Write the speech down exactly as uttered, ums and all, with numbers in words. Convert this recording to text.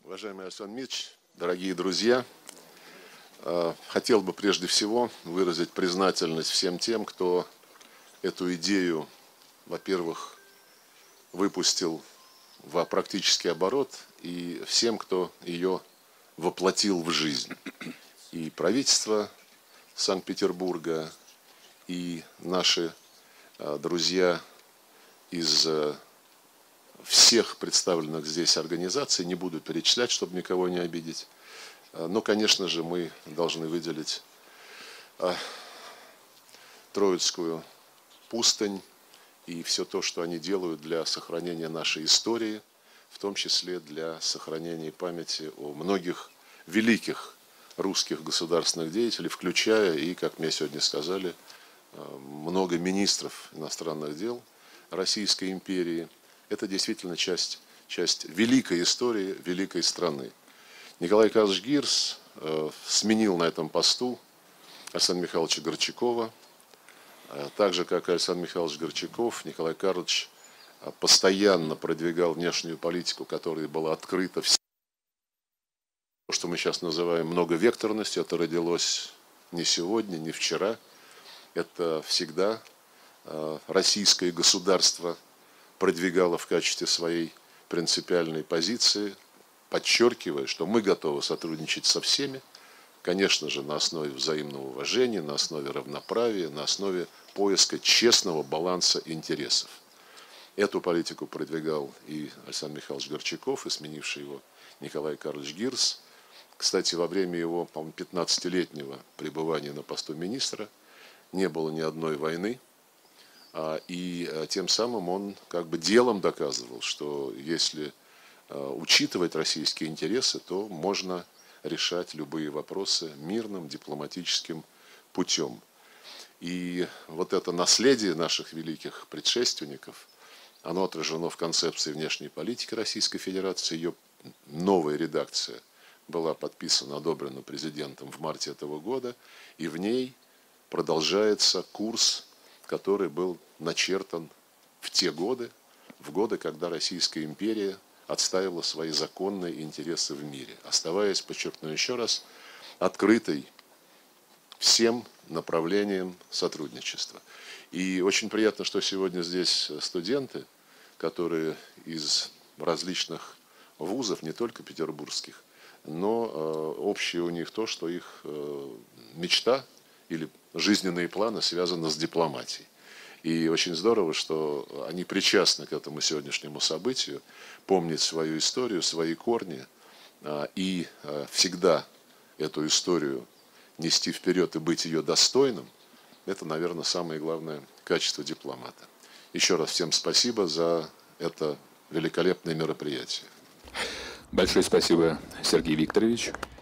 Уважаемый Александр Митч, дорогие друзья, хотел бы прежде всего выразить признательность всем тем, кто эту идею, во-первых, выпустил в практический оборот, и всем, кто ее воплотил в жизнь. И правительство Санкт-Петербурга, и наши друзья из всех представленных здесь организаций, не буду перечислять, чтобы никого не обидеть. Но, конечно же, мы должны выделить Троицкую пустынь и все то, что они делают для сохранения нашей истории, в том числе для сохранения памяти о многих великих русских государственных деятелей, включая и, как мне сегодня сказали, много министров иностранных дел Российской империи. Это действительно часть, часть великой истории, великой страны. Николай Карлович Гирс э, сменил на этом посту Александра Михайловича Горчакова. Э, так же, как и Александр Михайлович Горчаков, Николай Карлович э, постоянно продвигал внешнюю политику, которая была открыта всем. То, что мы сейчас называем многовекторностью, это родилось не сегодня, не вчера. Это всегда э, российское государство продвигало в качестве своей принципиальной позиции, подчеркивая, что мы готовы сотрудничать со всеми, конечно же, на основе взаимного уважения, на основе равноправия, на основе поиска честного баланса интересов. Эту политику продвигал и Александр Михайлович Горчаков, и сменивший его Николай Карлович Гирс. Кстати, во время его, по-моему, пятнадцатилетнего пребывания на посту министра не было ни одной войны. И тем самым он как бы делом доказывал, что если учитывать российские интересы, то можно решать любые вопросы мирным, дипломатическим путем. И вот это наследие наших великих предшественников, оно отражено в концепции внешней политики Российской Федерации. Ее новая редакция была подписана, одобрена президентом в марте этого года, и в ней продолжается курс, который был начертан в те годы, в годы, когда Российская империя отстаивала свои законные интересы в мире, оставаясь, подчеркну еще раз, открытой всем направлениям сотрудничества. И очень приятно, что сегодня здесь студенты, которые из различных вузов, не только петербургских, но э, общее у них то, что их э, мечта или жизненные планы связаны с дипломатией. И очень здорово, что они причастны к этому сегодняшнему событию, помнят свою историю, свои корни, и всегда эту историю нести вперед и быть ее достойным, это, наверное, самое главное качество дипломата. Еще раз всем спасибо за это великолепное мероприятие. Большое спасибо, Сергей Викторович.